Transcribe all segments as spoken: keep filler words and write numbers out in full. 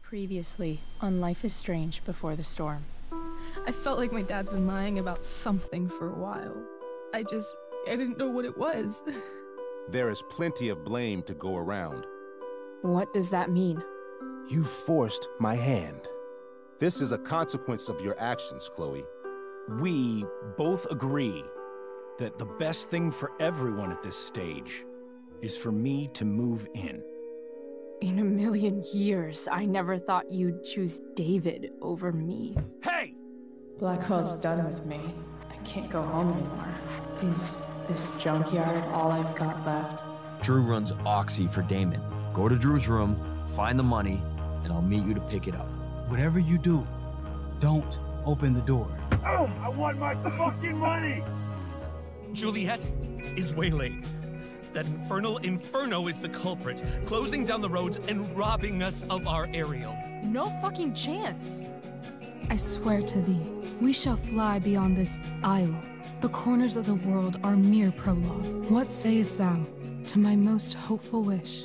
Previously on Life is Strange Before the Storm. I felt like my dad's been lying about something for a while. I just, I didn't know what it was. There is plenty of blame to go around. What does that mean? You forced my hand. This is a consequence of your actions, Chloe. We both agree that the best thing for everyone at this stage is for me to move in. In a million years, I never thought you'd choose David over me. Hey! Blackwell's done with me. I can't go home anymore. Is this junkyard all I've got left? Drew runs Oxy for Damon. Go to Drew's room, find the money, and I'll meet you to pick it up. Whatever you do, don't open the door. Oh, I want my fucking money! Juliet is waylaid. That infernal Inferno is the culprit, closing down the roads and robbing us of our aerial. No fucking chance. I swear to thee, we shall fly beyond this isle. The corners of the world are mere prologue. What sayest thou to my most hopeful wish?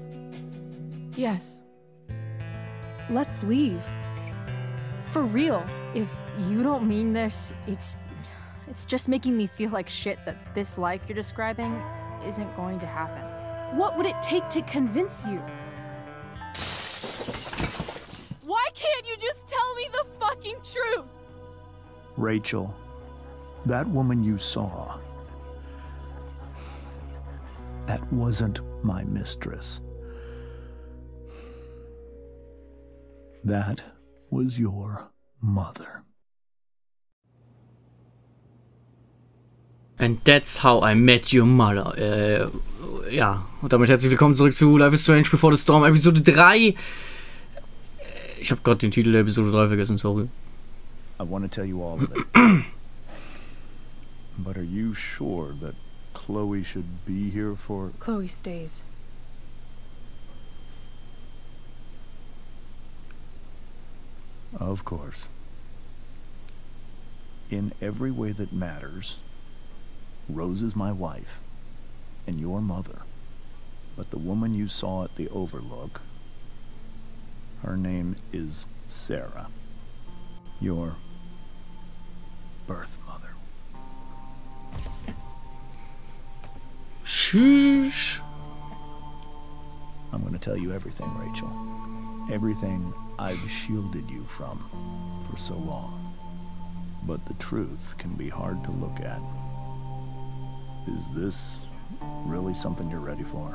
Yes. Let's leave. For real. If you don't mean this, it's... It's just making me feel like shit that this life you're describing isn't going to happen. What would it take to convince you? Why can't you just tell me the fucking truth? Rachel, that woman you saw, that wasn't my mistress. That was your mother. And that's how I met your mother. Äh, ja, und damit herzlich willkommen zurück zu Life is Strange Before the Storm, Episode drei. Ich habe gerade den Titel der Episode drei vergessen, sorry. I want to tell you all of it. But are you sure that Chloe should be here for... Chloe stays. Of course. In every way that matters, Rose is my wife, and your mother. But the woman you saw at the Overlook, her name is Sarah. Your birth mother. Sheesh. I'm going to tell you everything, Rachel. Everything I've shielded you from for so long. But the truth can be hard to look at. Is this really something you're ready for?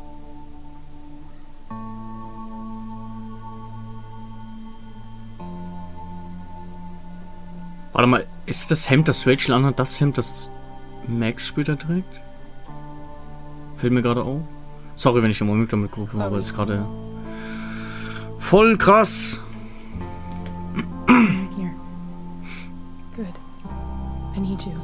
Warte mal, ist das Hemd, das Rachel anhat, das Hemd, das Max später trägt? Fällt mir gerade auf. Sorry, wenn ich im Moment damit gucke, aber es ist gerade voll krass. Here. Good. I need you.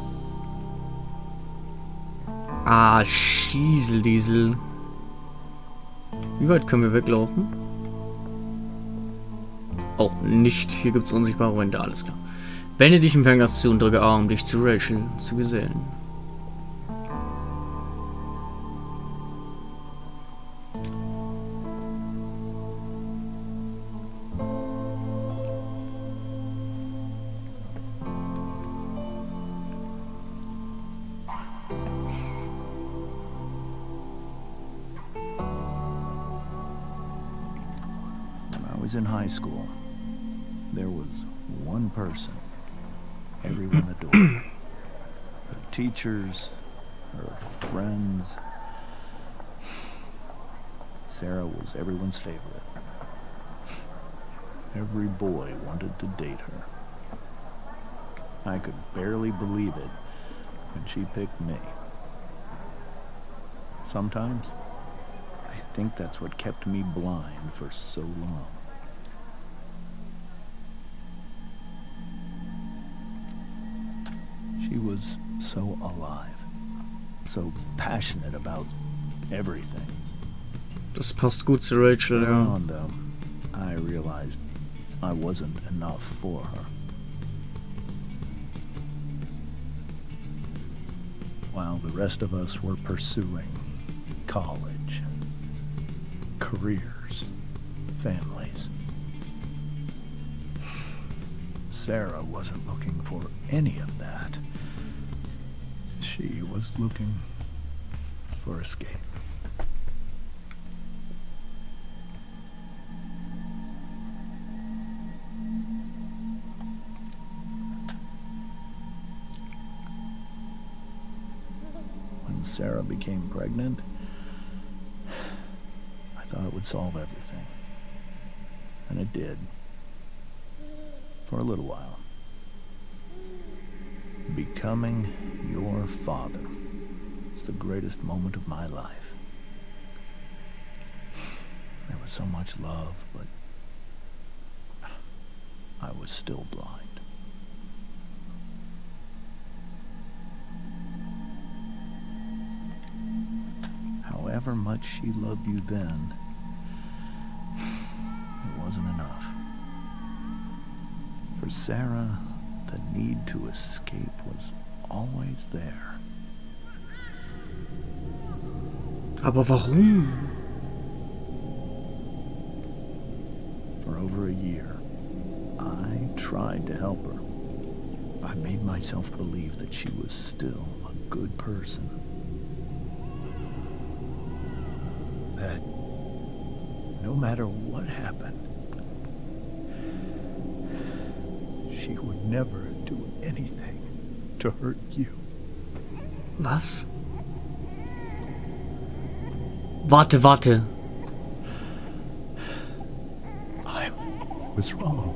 Ah, Schieseldiesel. Wie weit können wir weglaufen? Oh, nicht. Hier gibt es unsichtbare Wände, alles klar. Wende dich im Fernglas zu und drücke A, um dich zu Rachel zu gesellen. In high school, there was one person, everyone adored. Her teachers, her friends. Sarah was everyone's favorite. Every boy wanted to date her. I could barely believe it when she picked me. Sometimes, I think that's what kept me blind for so long. She was so alive, so passionate about everything. Das passt gut zu Rachel, ja. On, though, I realized I wasn't enough for her. While the rest of us were pursuing college, careers, families, Sarah wasn't looking for any of that. She was looking for escape. When Sarah became pregnant, I thought it would solve everything. And it did. For a little while. Becoming your father is the greatest moment of my life. There was so much love, but I was still blind. However much she loved you then, it wasn't enough. For Sarah, the need to escape was always there. Aber warum? For over a year, I tried to help her. I made myself believe that she was still a good person. That no matter what happened, she would never do anything to hurt you. Was? Warte, warte. I was wrong.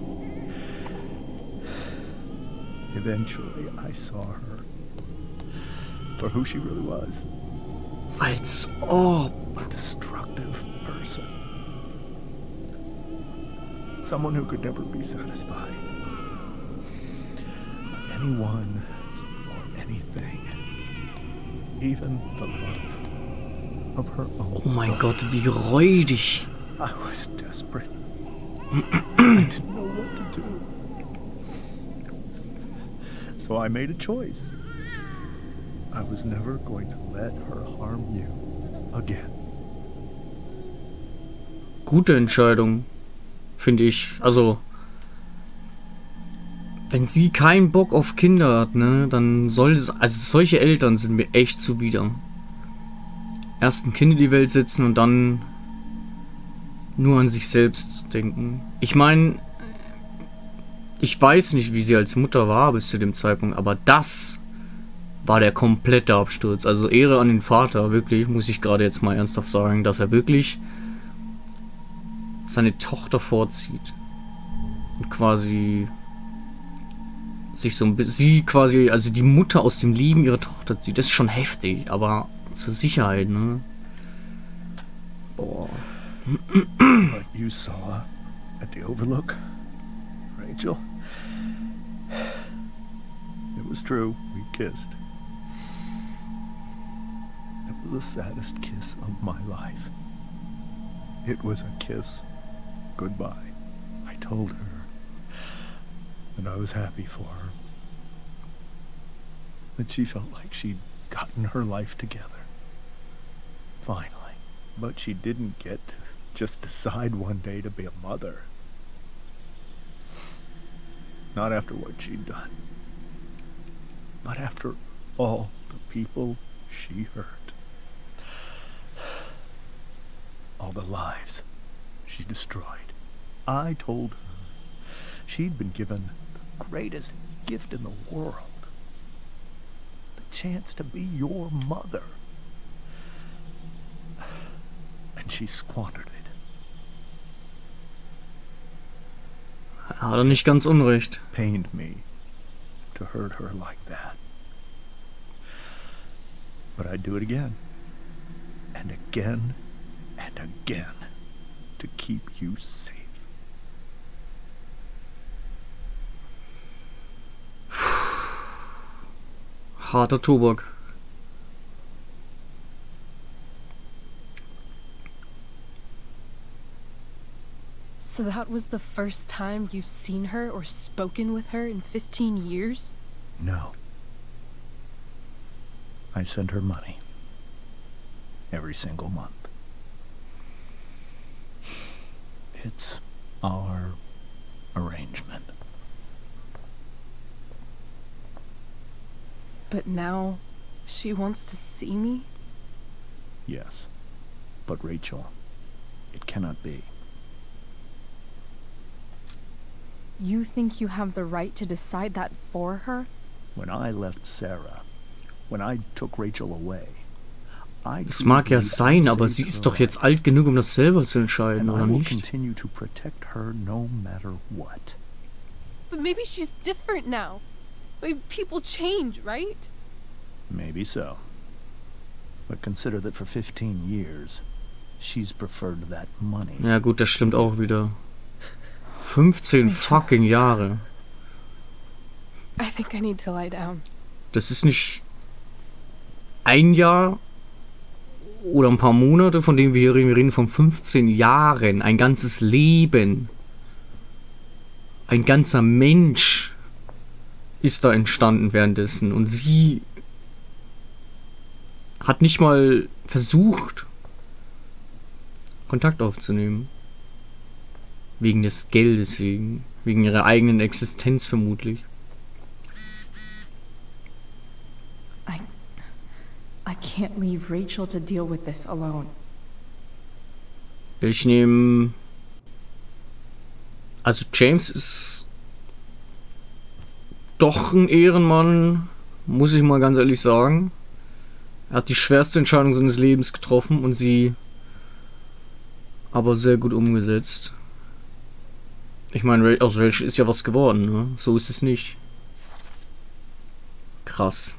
Eventually, I saw her for who she really was. Als ob. A destructive person. Someone who could never be satisfied. By anyone or anything. Even the love of her own. Oh mein Gott, wie räudig. I was desperate. I didn't know what to do. So I made a choice. I was never going to let her harm you again. Gute Entscheidung, finde ich. Also, wenn sie keinen Bock auf Kinder hat, ne, dann soll es, also solche Eltern sind mir echt zuwider. Erst ein Kind in die Welt setzen und dann nur an sich selbst denken. Ich meine, ich weiß nicht, wie sie als Mutter war bis zu dem Zeitpunkt, aber das war der komplette Absturz. Also Ehre an den Vater, wirklich, muss ich gerade jetzt mal ernsthaft sagen, dass er wirklich seine Tochter vorzieht und quasi sich so ein bisschen, sie quasi, also die Mutter aus dem Leben ihrer Tochter zieht. Das ist schon heftig, aber zur Sicherheit, ne? Boah. What you saw at the Overlook, Rachel, it was true, we kissed. It was the saddest kiss of my life. It was a kiss goodbye. I told her that I was happy for her. That she felt like she'd gotten her life together. Finally. But she didn't get to just decide one day to be a mother. Not after what she'd done. Not after all the people she hurt. All the lives she destroyed. I told her she'd been given the greatest gift in the world. The chance to be your mother. And she squandered it. Hat er nicht ganz unrecht. Pained me to hurt her like that. But I'd do it again. And again. And again. To keep you safe. Harter Tobak. So that was the first time you've seen her or spoken with her in fifteen years? No. I sent her money. Every single month. It's our arrangement. But now, she wants to see me? Yes. But Rachel, it cannot be. You think you have the right to decide that for her? When I left Sarah, when I took Rachel away, I Es mag ja sein, aber sie ist doch jetzt alt genug, um das selber zu entscheiden, oder nicht? Continue to protect her no matter what. But maybe she's different now. Maybe people change, right? Maybe so. But consider that for fifteen years, she's preferred that money. Ja gut, das stimmt auch wieder. fünfzehn fucking Jahre. I think I need to lie down. Das ist nicht ein Jahr oder ein paar Monate, von denen wir hier reden. Wir reden von fünfzehn Jahren. Ein ganzes Leben. Ein ganzer Mensch ist da entstanden währenddessen. Und sie hat nicht mal versucht, Kontakt aufzunehmen. Wegen des Geldes, wegen, wegen ihrer eigenen Existenz vermutlich. I, I can't leave Rachel to deal with this alone. Ich nehme... Also James ist doch ein Ehrenmann, muss ich mal ganz ehrlich sagen. Er hat die schwerste Entscheidung seines Lebens getroffen und sie aber sehr gut umgesetzt. Ich meine, aus Rachel ist ja was geworden, ne? So ist es nicht. Krass.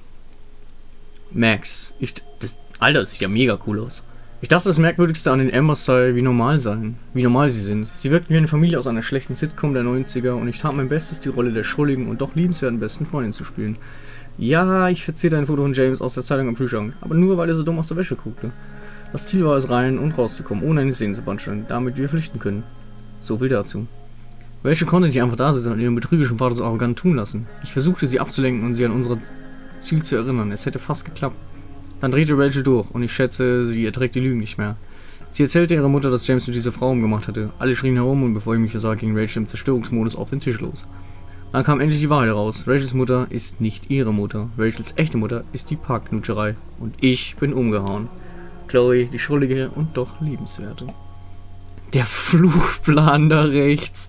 Max. Ich, das, Alter, das sieht ja mega cool aus. Ich dachte, das Merkwürdigste an den Embers sei, wie normal sein. Wie normal sie sind. Sie wirkten wie eine Familie aus einer schlechten Sitcom der neunziger und ich tat mein Bestes, die Rolle der schrulligen und doch liebenswerten besten Freundin zu spielen. Ja, ich verzierte ein Foto von James aus der Zeitung am Kühlschrank, aber nur, weil er so dumm aus der Wäsche guckte. Das Ziel war es, rein und rauszukommen, ohne eine Szene zu veranstalten, damit wir flüchten können. So viel dazu. Rachel konnte nicht einfach da sitzen und ihren betrügerischen Vater so arrogant tun lassen. Ich versuchte sie abzulenken und sie an unser Ziel zu erinnern. Es hätte fast geklappt. Dann drehte Rachel durch und ich schätze, sie erträgt die Lügen nicht mehr. Sie erzählte ihrer Mutter, dass James mit dieser Frau umgemacht hatte. Alle schrien herum und bevor ich mich versah, ging Rachel im Zerstörungsmodus auf den Tisch los. Dann kam endlich die Wahrheit heraus. Rachels Mutter ist nicht ihre Mutter. Rachels echte Mutter ist die Parkknutscherei. Und ich bin umgehauen. Chloe, die Schuldige und doch liebenswerte. Der Fluchplan da rechts.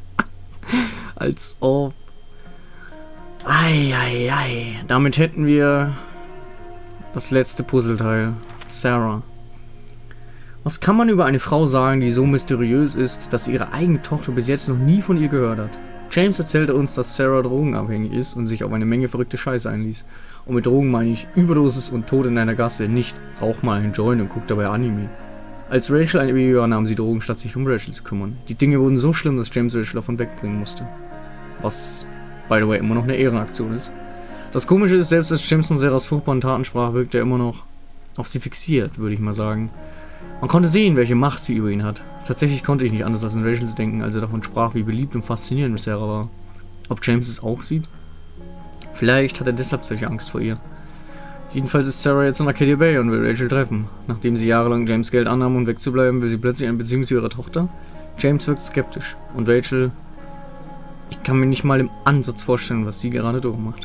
Als ob. Eieiei. Ei, ei. Damit hätten wir das letzte Puzzleteil. Sarah. Was kann man über eine Frau sagen, die so mysteriös ist, dass ihre eigene Tochter bis jetzt noch nie von ihr gehört hat? James erzählte uns, dass Sarah drogenabhängig ist und sich auf eine Menge verrückte Scheiße einließ. Und mit Drogen meine ich Überdosis und Tod in einer Gasse, nicht rauch mal einen Joint und guck dabei Anime. Als Rachel ein Baby war, nahm sie Drogen, statt sich um Rachel zu kümmern. Die Dinge wurden so schlimm, dass James Rachel davon wegbringen musste. Was, by the way, immer noch eine Ehrenaktion ist. Das Komische ist, selbst als James von Sarahs furchtbaren Taten sprach, wirkte er immer noch auf sie fixiert, würde ich mal sagen. Man konnte sehen, welche Macht sie über ihn hat. Tatsächlich konnte ich nicht anders als an Rachel zu denken, als er davon sprach, wie beliebt und faszinierend Sarah war. Ob James es auch sieht? Vielleicht hat er deshalb solche Angst vor ihr. Jedenfalls ist Sarah jetzt in Arcadia Bay und will Rachel treffen. Nachdem sie jahrelang James Geld annahm, um wegzubleiben, will sie plötzlich eine Beziehung zu ihrer Tochter. James wirkt skeptisch. Und Rachel... Ich kann mir nicht mal im Ansatz vorstellen, was sie gerade durchmacht.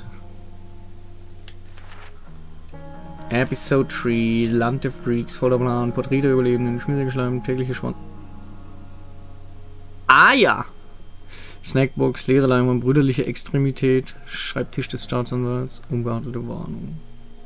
Episode drei, Land der Freaks, voller Plan, Porträt der Überlebenden, schmierige Schleim, tägliche Schwanz. Ah ja! Snackbox, leere Leinwand, brüderliche Extremität, Schreibtisch des Staatsanwalts, unbeachtete Warnung.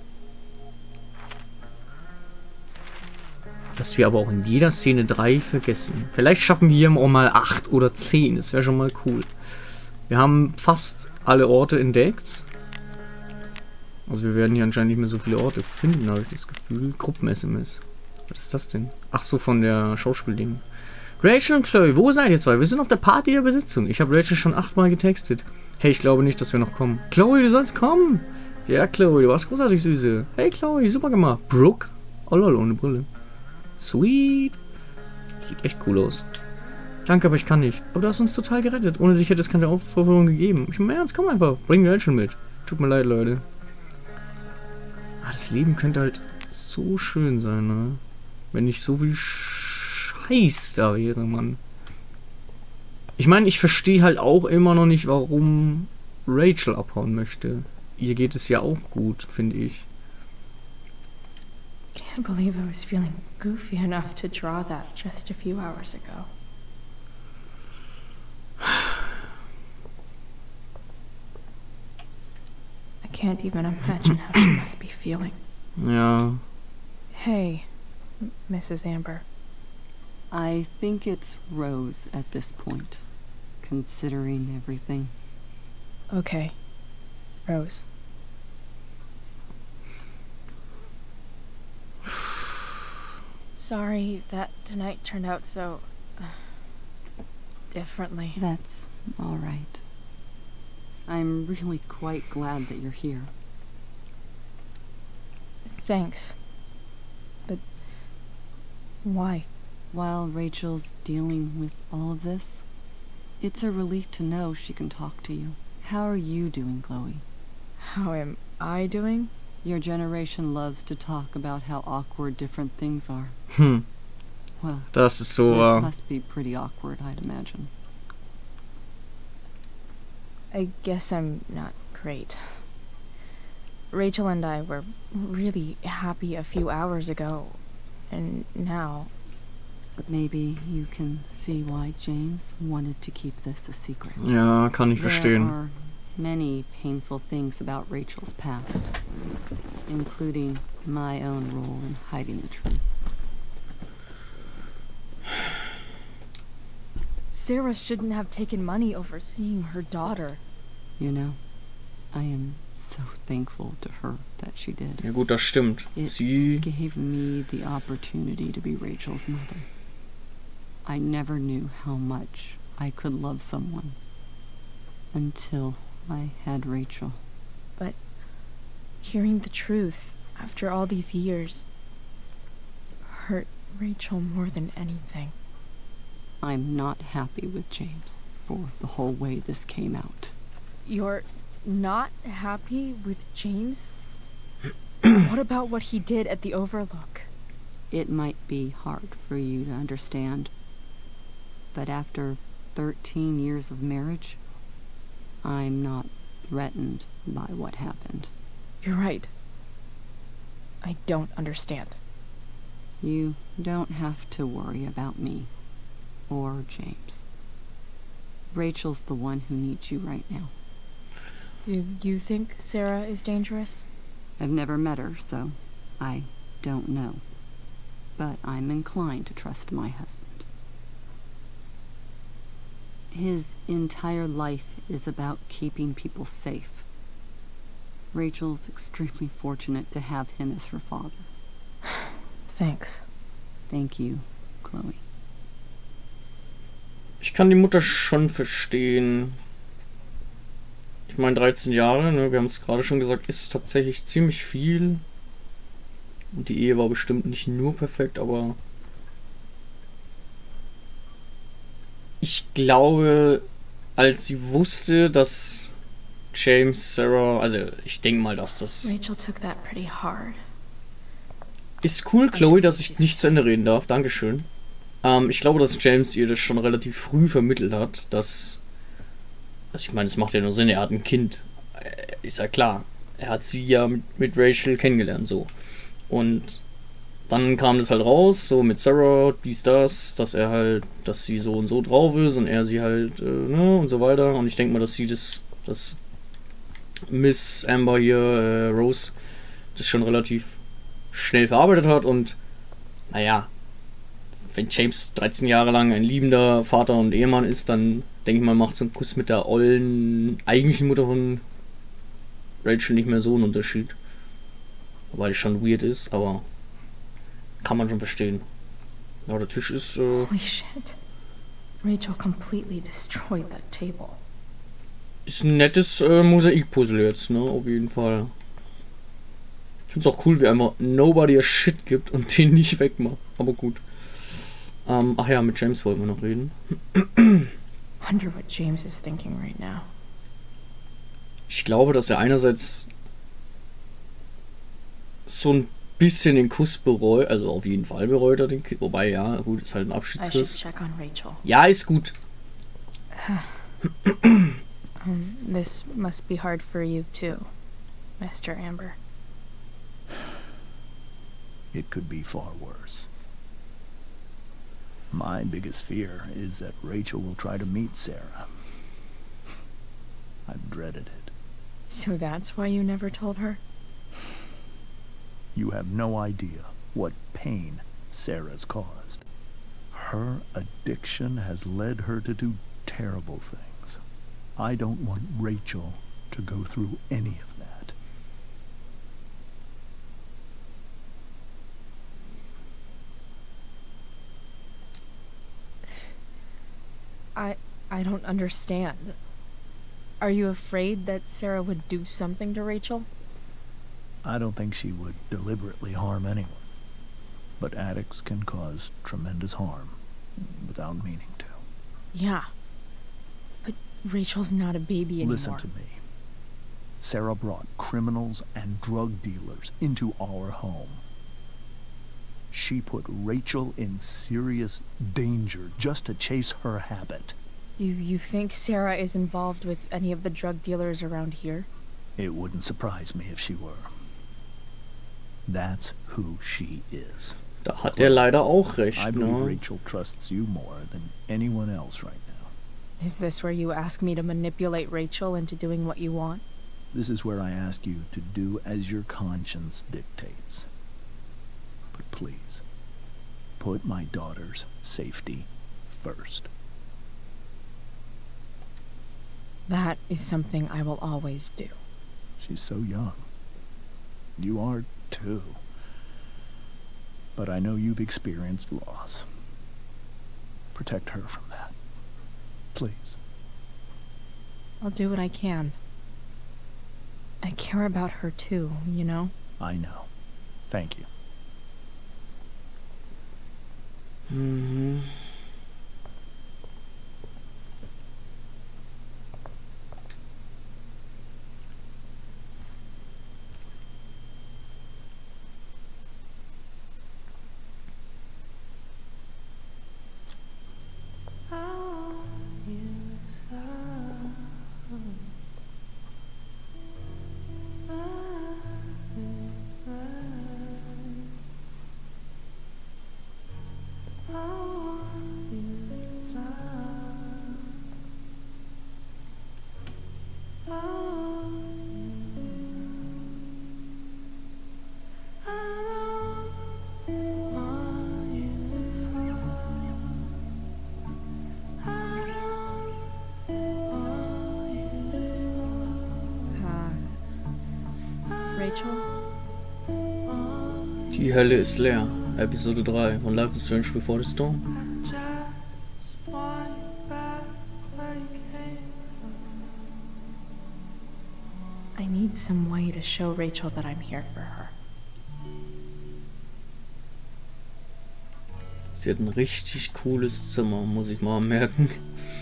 Dass wir aber auch in jeder Szene drei vergessen. Vielleicht schaffen wir hier auch mal acht oder zehn, das wäre schon mal cool. Wir haben fast alle Orte entdeckt. Also wir werden hier anscheinend nicht mehr so viele Orte finden, habe ich das Gefühl. Gruppen-S M S. Was ist das denn? Ach so, von der Schauspielding. Rachel und Chloe, wo seid ihr zwei? Wir sind auf der Party der Besitzung. Ich habe Rachel schon achtmal getextet. Hey, ich glaube nicht, dass wir noch kommen. Chloe, du sollst kommen. Ja, Chloe, du warst großartig süße. Hey, Chloe, super gemacht. Brooke? Oh lol, ohne Brille. Sweet. Sieht echt cool aus. Danke, aber ich kann nicht. Aber du hast uns total gerettet. Ohne dich hätte es keine Aufforderung gegeben. Ich meine, ernst, komm einfach. Bring Rachel mit. Tut mir leid, Leute. Ah, das Leben könnte halt so schön sein, ne? Wenn nicht so viel Scheiß da wäre, Mann. Ich meine, ich verstehe halt auch immer noch nicht, warum Rachel abhauen möchte. ihr geht es ja auch gut, finde ich. Can't believe I was feeling goofy enough to draw that just a few hours ago. I can't even imagine how she must be feeling. Ja. Hey, Missus Amber. I think it's Rose at this point, considering everything. Okay, Rose. Sorry that tonight turned out so uh, differently. That's all right. I'm really quite glad that you're here. Thanks. But why? While Rachel's dealing with all of this, it's a relief to know she can talk to you. How are you doing, Chloe? How am I doing? Your generation loves to talk about how awkward different things are. Hm. Well, das ist so. This Uh, must be pretty awkward, I'd imagine. I guess I'm not great. Rachel and I were really happy a few hours ago, and now... Maybe you can see why James wanted to keep this a secret. Ja, kann ich verstehen. There are many painful things about Rachel's past, including my own role in hiding the truth. Sarah shouldn't have taken money over seeing her daughter. You know, I am so thankful to her that she did. Ja gut, das stimmt. It Sie gave me the opportunity to be Rachel's mother. I never knew how much I could love someone until I had Rachel. But hearing the truth after all these years hurt Rachel more than anything. I'm not happy with James for the whole way this came out. You're not happy with James? What about what he did at the Overlook? It might be hard for you to understand, but after thirteen years of marriage, I'm not threatened by what happened. You're right. I don't understand. You don't have to worry about me or James. Rachel's the one who needs you right now. Do you think Sarah is dangerous? I've never met her, so I don't know. But I'm inclined to trust my husband. His entire life is about keeping people safe. Rachel's extremely fortunate to have him as her father. Thanks. Thank you, Chloe. Ich kann die Mutter schon verstehen. Ich meine, dreizehn Jahre, ne, wir haben es gerade schon gesagt, ist tatsächlich ziemlich viel. Und die Ehe war bestimmt nicht nur perfekt, aber ich glaube, als sie wusste, dass James, Sarah, also ich denke mal, dass das... Rachel took that pretty hard. Ist cool, Chloe, dass ich nicht zu Ende reden darf. Dankeschön. Ähm, ich glaube, dass James ihr das schon relativ früh vermittelt hat, dass... Also ich meine, es macht ja nur Sinn, er hat ein Kind. Ist ja klar. Er hat sie ja mit, mit Rachel kennengelernt, so. Und dann kam das halt raus, so mit Sarah, dies, das, dass er halt, dass sie so und so drauf ist und er sie halt, äh, ne, und so weiter. Und ich denke mal, dass sie das, dass Miss Amber hier, äh, Rose, das schon relativ schnell verarbeitet hat. Und naja, wenn James dreizehn Jahre lang ein liebender Vater und Ehemann ist, dann denke ich mal, macht so ein Kuss mit der ollen, eigentlichen Mutter von Rachel nicht mehr so einen Unterschied. Weil es schon weird ist, aber kann man schon verstehen. Ja, der Tisch ist... Äh, Holy shit. Rachel completely destroyed that table. Ist ein nettes äh, Mosaikpuzzle jetzt, ne? Auf jeden Fall. Ich finde es auch cool, wie einfach nobody a shit gibt und den nicht wegmacht. Aber gut. Ähm, ach ja, mit James wollten wir noch reden. Wonder what James is thinking right now. Ich glaube, dass er einerseits so ein bisschen den Kuss bereut, also auf jeden Fall bereut er den Kuss, wobei, ja, gut, ist halt ein Abschiedskuss. Ja, ist gut. um, this must be hard for you too. Mister Amber. It could be far worse. My biggest fear is that Rachel will try to meet Sarah. I've dreaded it. So that's why you never told her? You have no idea what pain Sarah's caused. Her addiction has led her to do terrible things. I don't want Rachel to go through any of that. I I don't understand. Are you afraid that Sarah would do something to Rachel? I don't think she would deliberately harm anyone. But addicts can cause tremendous harm without meaning to. Yeah. But Rachel's not a baby anymore. Listen to me. Sarah brought criminals and drug dealers into our home. She put Rachel in serious danger just to chase her habit. Do you think Sarah is involved with any of the drug dealers around here? It wouldn't surprise me if she were. That's who she is. Da hat er leider auch recht, I believe ne? Rachel trusts you more than anyone else right now. Is this where you ask me to manipulate Rachel into doing what you want? This is where I ask you to do as your conscience dictates. But please, put my daughter's safety first. That is something I will always do. She's so young. You are too. But I know you've experienced loss. Protect her from that. Please. I'll do what I can. I care about her too, you know? I know. Thank you. Mhm. Die Hölle ist leer. Episode drei von Life is Strange Before the Storm. I need some way to show Rachel that I'm here for her. Sie hat ein richtig cooles Zimmer, muss ich mal merken.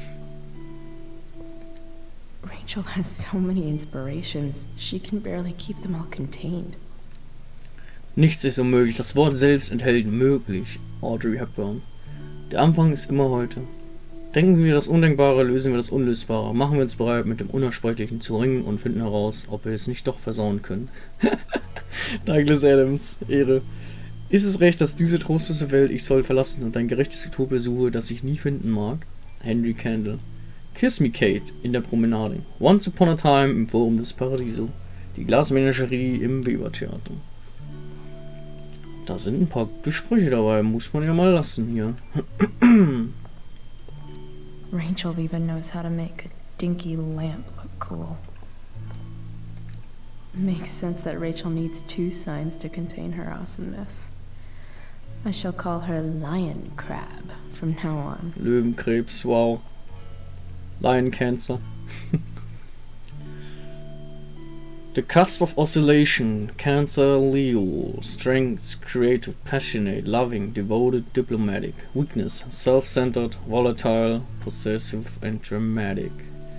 Rachel has so many inspirations, she can barely keep them all contained. Nichts ist unmöglich. Das Wort selbst enthält möglich. Audrey Hepburn. Der Anfang ist immer heute. Denken wir das Undenkbare, lösen wir das Unlösbare. Machen wir uns bereit, mit dem Unaussprechlichen zu ringen und finden heraus, ob wir es nicht doch versauen können. Douglas Adams, Ehre. Ist es recht, dass diese trostlose Welt ich soll verlassen und ein gerechtes Utopia suche, das ich nie finden mag? Henry Candle. Kiss Me Kate in der Promenade. Once Upon a Time im Forum des Paradiso. Die Glasmenagerie im Webertheater. Da sind ein paar gute Sprüche dabei, muss man ja mal lassen hier. Rachel even knows how to make a dinky lamp look cool. Makes sense that Rachel needs two signs to contain her awesomeness. I shall call her Lion Crab from now on. Löwenkrebs, wow. Lion Cancer. The cusp of oscillation, Cancer, Leo, strengths, creative, passionate, loving, devoted, diplomatic, weakness, self-centered, volatile, possessive and dramatic.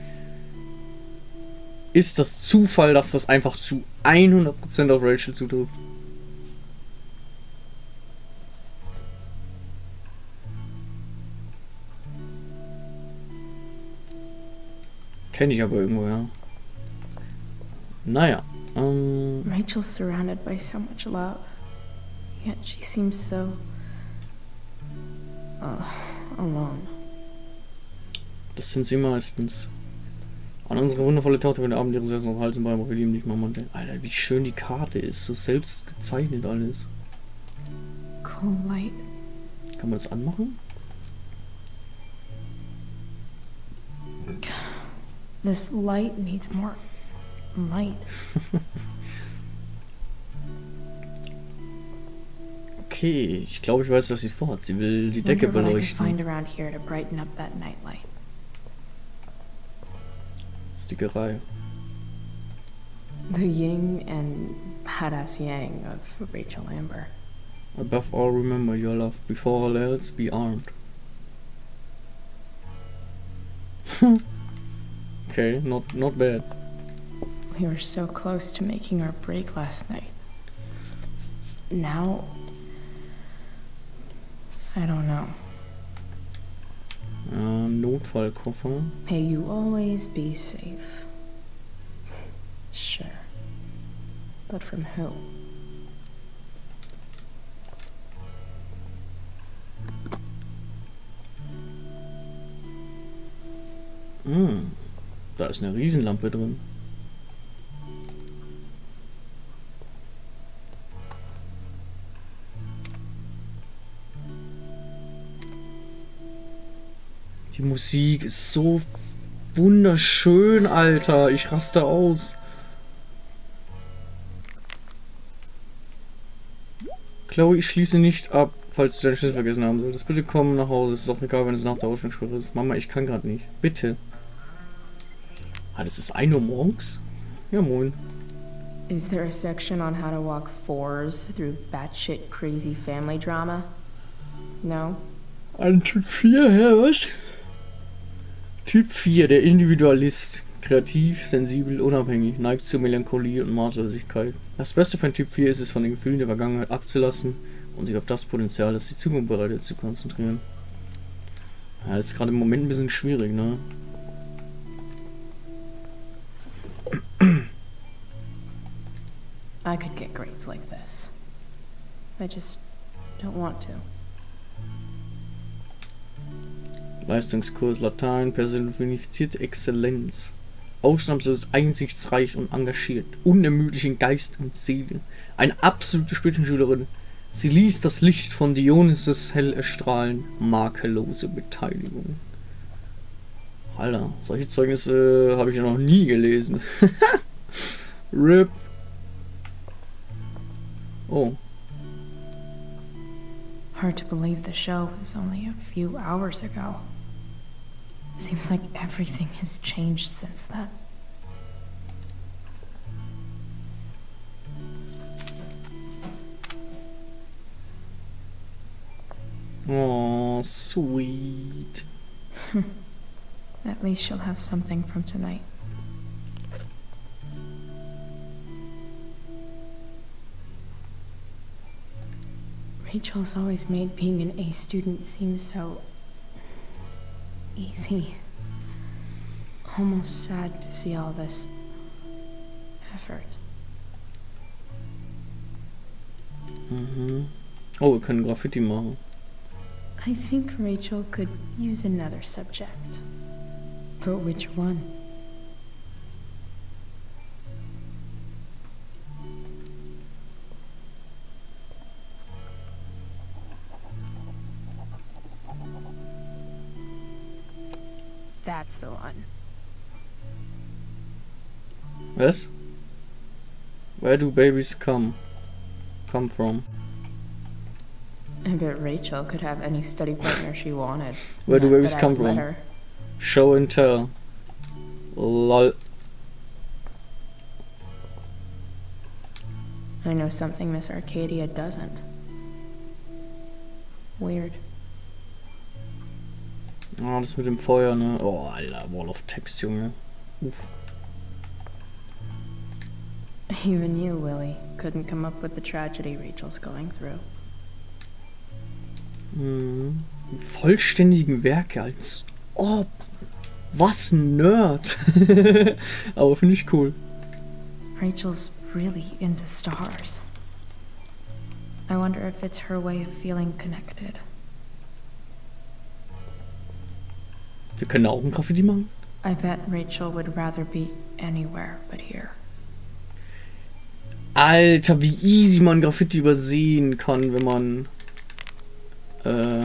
Ist das Zufall, dass das einfach zu hundert Prozent auf Rachel zutrifft? Kenne ich aber irgendwo, ja. Naja, Ähm. Rachel's surrounded by so much love, yet she seems so uh, alone. Das sind sie meistens. An unsere wundervolle Tochter wird Abend ihre Säßen auf Hals und Bein, aber wir lieben dich, Mama. Alter, wie schön die Karte ist, so selbst gezeichnet alles. Cool light. Kann man das anmachen? This light needs more light. Okay, ich glaube, ich weiß, was sie vorhat. Sie will die Decke Wonder what I could beleuchten. find around here to brighten up that nightlight. Stickerei. The yin and badass yang of Rachel Amber. Above all, remember your love. Before all else, be armed. Okay, not not bad. We were so close to making our break last night. Now, I don't know. Uh, Notfallkoffer. May you always be safe. Sure. But from who? Hm, da ist eine Riesenlampe drin. Die Musik ist so wunderschön, Alter. Ich raste aus. Chloe, ich schließe nicht ab, falls du deinen Schlüssel vergessen haben solltest. Bitte komm nach Hause. Es ist auch egal, wenn es nach der Ausgangssperre ist. Mama, ich kann gerade nicht. Bitte. Ah, das ist ein Uhr morgens? Ja, moin. Is there a section on how to walk fours through batshit crazy family drama? No? Ein Typ vier, hä, was? Typ vier, der Individualist. Kreativ, sensibel, unabhängig, neigt zur Melancholie und Maßlosigkeit. Das Beste für ein Typ vier ist es, von den Gefühlen der Vergangenheit abzulassen und sich auf das Potenzial, das die Zukunft bereitet, zu konzentrieren. Ja, ist gerade im Moment ein bisschen schwierig, ne? I could get grades like this. I just don't want to. Leistungskurs Latein, personifizierte Exzellenz. Ausnahmslos einsichtsreich und engagiert, unermüdlich in Geist und Seele. Eine absolute Spitzenschülerin. Sie ließ das Licht von Dionysus hell erstrahlen. Makellose Beteiligung. Alter, solche Zeugnisse habe ich ja noch nie gelesen. R I P. Oh. Hard to believe the show was only a few hours ago. Seems like everything has changed since then. Oh, sweet. At least she'll have something from tonight. Rachel's always made being an A student seem so easy. Almost sad to see all this effort. Mhm. Oh, wir können Graffiti machen. I think Rachel could use another subject. But which one? That's the one. Was? Where do babies come? Come from? I bet Rachel could have any study partner she wanted. Where do Not babies that I come would let from? her. Show and tell. Lol. I know something Miss Arcadia doesn't. Weird. Ah, das mit dem Feuer, ne? Oh, Alter, Wall of Text, Junge. Uff. Even you, Willie, couldn't come up with the tragedy Rachel's going through. Hm. Vollständigen Werke als ob. Was ein Nerd. Aber finde ich cool. Rachel's really into stars. I wonder if it's her way of feeling connected. Wir können auch ein Graffiti machen. I bet Rachel would rather be anywhere but here. Alter, wie easy man Graffiti übersehen kann, wenn man äh,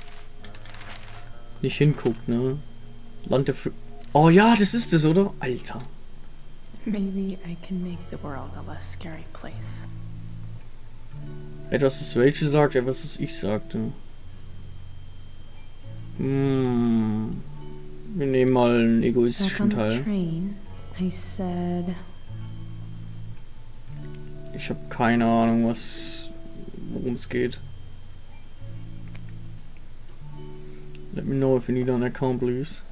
nicht hinguckt, ne? Land der Fr Oh ja, das ist es, oder? Alter. Maybe I can make the world a less scary place. Etwas, das Rachel sagt, etwas, das ich sagte. Hm. Wir nehmen mal einen egoistischen Teil. Train, I said... Ich habe keine Ahnung, was, worum es geht. Let me know if you need an account, please.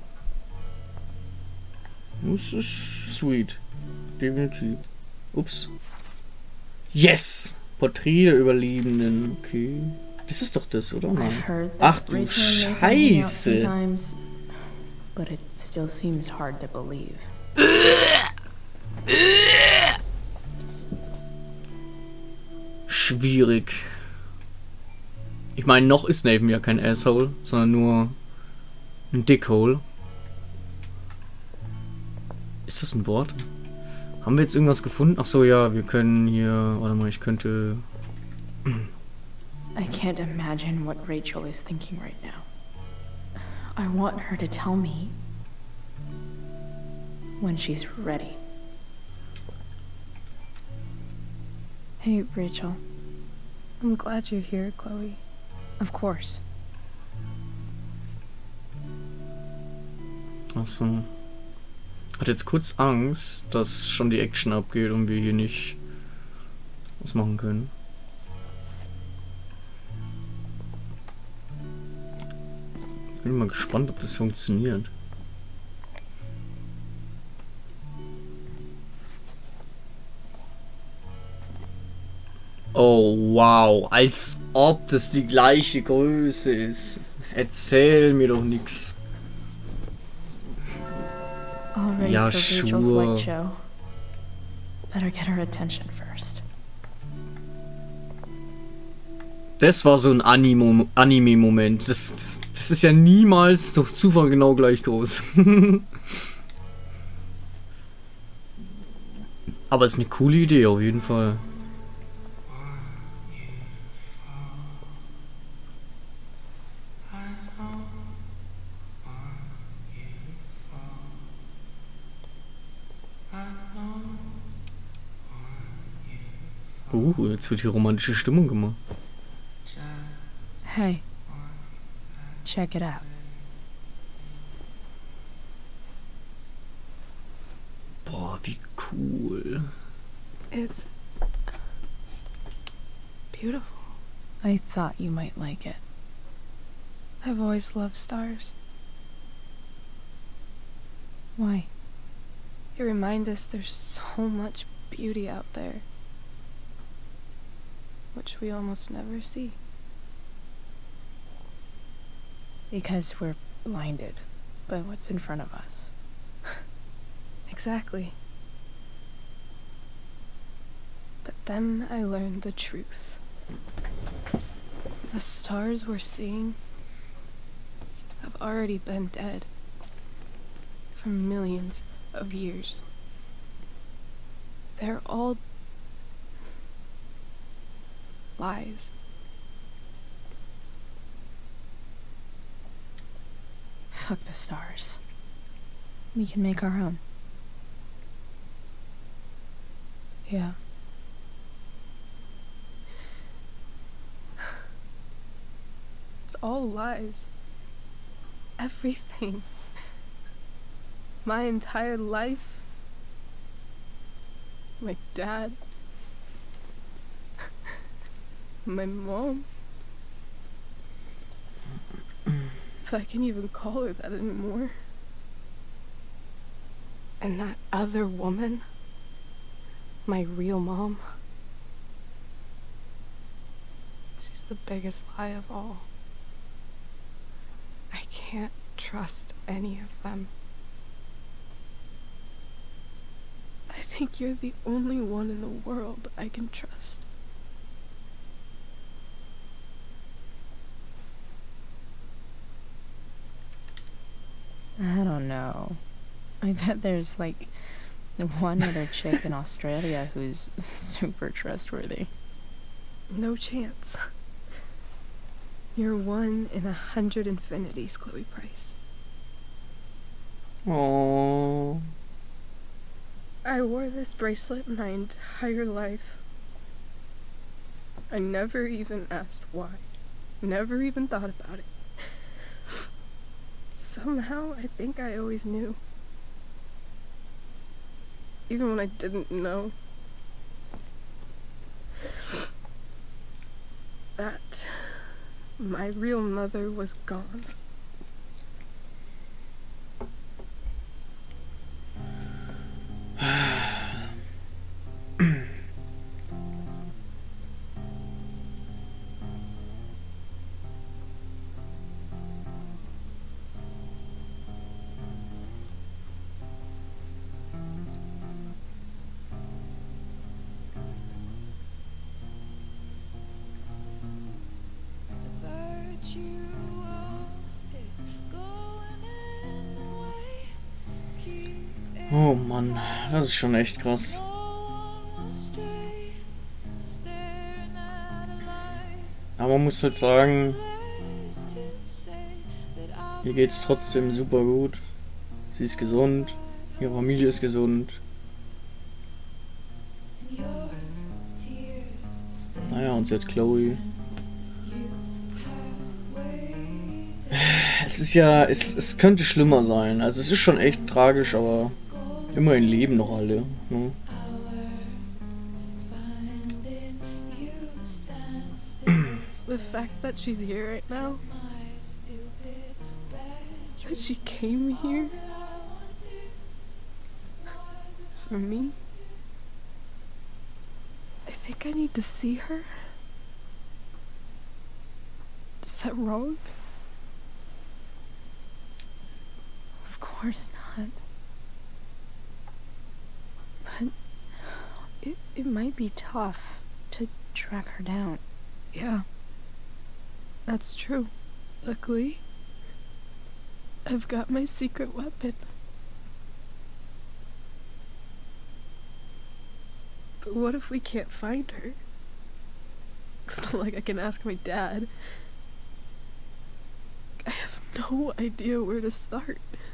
Das ist sweet. Definitiv. Ups. Yes! Porträt der Überlebenden. Okay. Das ist doch das, oder? Nein. Ach du Scheiße! But it still seems hard to believe. Schwierig. Ich meine, noch ist Nathan ja kein Asshole, sondern nur ein Dickhole. Ist das ein Wort? Haben wir jetzt irgendwas gefunden? Ach so, ja, wir können hier... Warte mal, ich könnte... I can't imagine what Rachel is thinking right now. I want her to tell me when she's ready. Hey, Rachel. I'm glad you're here, Chloe. Of course. Ach so. Hat jetzt kurz Angst, dass schon die Action abgeht und wir hier nicht was machen können. Jetzt bin ich mal gespannt, ob das funktioniert. Oh wow, als ob das die gleiche Größe ist. Erzähl mir doch nix. All ready Ja, for Rachel's sure. light show. Better get her attention first. Das war so ein Animo- Anime-Moment. Das, das, das ist ja niemals durch Zufall genau gleich groß. Aber es ist eine coole Idee auf jeden Fall. Uh, jetzt wird hier romantische Stimmung gemacht. Hey, check it out. Boah, wie cool. It's beautiful. I thought you might like it. I've always loved stars. Why? They remind us there's so much beauty out there, which we almost never see. Because we're blinded by what's in front of us. Exactly. But then I learned the truth. The stars we're seeing have already been dead for millions of years. They're all lies. Fuck the stars. We can make our own. Yeah. It's all lies. Everything. My entire life. My dad. My mom. If I can even call her that anymore. And that other woman. My real mom. She's the biggest lie of all. I can't trust any of them. I think you're the only one in the world I can trust. I don't know. I bet there's like one other chick in Australia who's super trustworthy. No chance. You're one in a hundred infinities, Chloe Price. Oh. I wore this bracelet my entire life. I never even asked why. Never even thought about it. Somehow, I think I always knew. Even when I didn't know. That my real mother was gone. Oh Mann, das ist schon echt krass. Aber man muss halt sagen, ihr geht's trotzdem super gut. Sie ist gesund, ihre Familie ist gesund. Naja, und sie hat Chloe. Es ist ja, es, es könnte schlimmer sein. Also es ist schon echt tragisch, aber immerhin leben noch alle. Ne? The fact that she's here right now, that she came here for me, I think I need to see her. Is that wrong? Of course not. But it, it might be tough to track her down. Yeah. That's true. Luckily, I've got my secret weapon. But what if we can't find her? It's not like I can ask my dad. I have no idea where to start.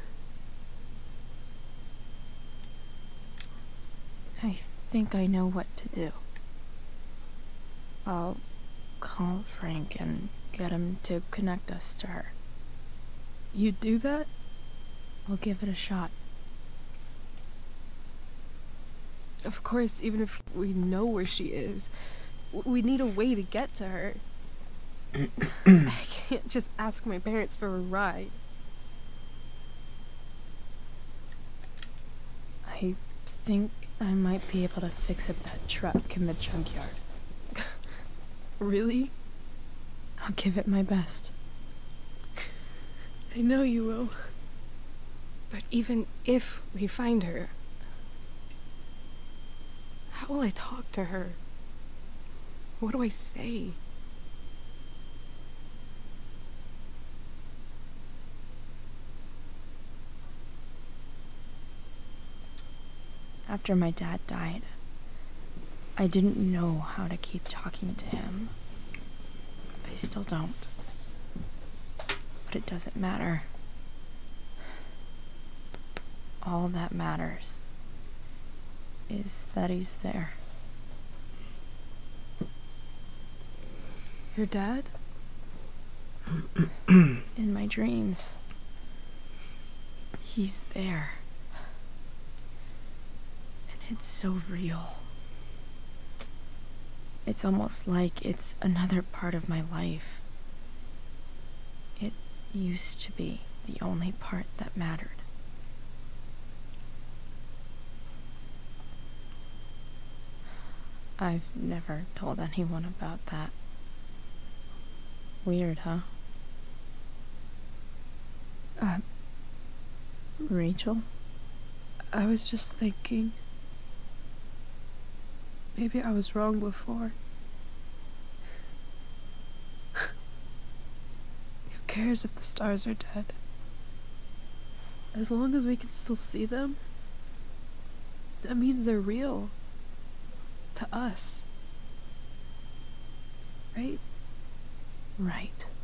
I think I know what to do. I'll call Frank and get him to connect us to her. You'd do that? I'll give it a shot. Of course, even if we know where she is, we need a way to get to her. I can't just ask my parents for a ride. I think I might be able to fix up that truck in the junkyard. Really? I'll give it my best. I know you will. But even if we find her, how will I talk to her? What do I say? After my dad died, I didn't know how to keep talking to him. I still don't. But it doesn't matter. All that matters is that he's there. Your dad? In my dreams. He's there. And it's so real. It's almost like it's another part of my life. It used to be the only part that mattered. I've never told anyone about that. Weird, huh? Uh, Rachel? I was just thinking, Maybe I was wrong before. Who cares if the stars are dead? As long as we can still see them, that means they're real. To us. Right? Right.